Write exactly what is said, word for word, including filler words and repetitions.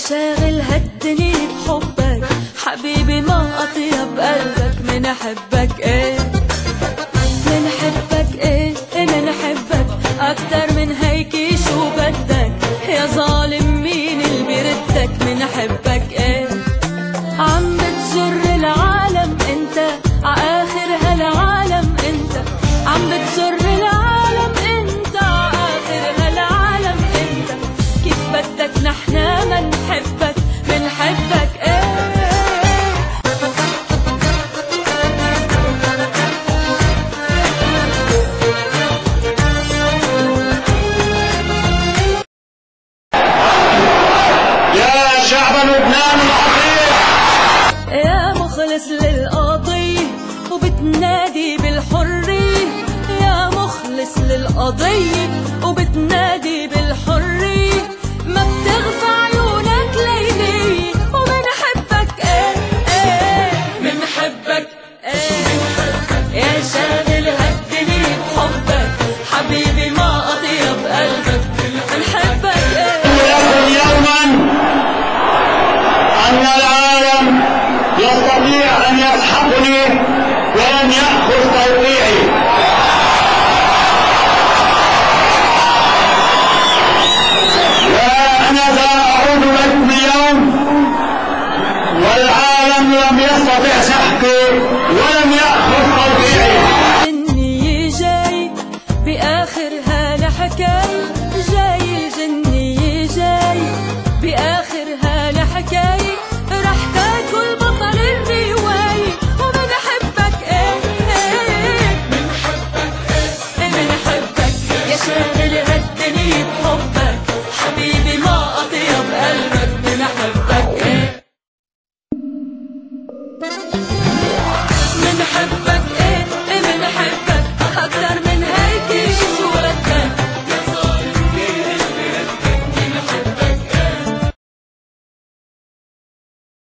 شاغل هالدنيا بحبك حبيبي ما أطيب قلبك منحبك ايه منحبك ايه منحبك أكتر من هيك شو بدك يا ظالم مين اللي بيردك منحبك ايه عم بتجر العالم انت عآخر هالعالم انت عم بتجر العالم انت عآخر هالعالم انت كيف بدك نحنا ما نحبك منحبك ايه يا شعب لبنان العظيم يا مخلص للقضية وبتنادي بالحرية يا مخلص للقضية وبتنادي بالحرية ما بتغفى عيونك ليلي ومنحبك ايه ايه منحبك ايه يا شاغل هالدنيا بحبك حبيبي ما أطيب قلبك منحبك ايه يوما أن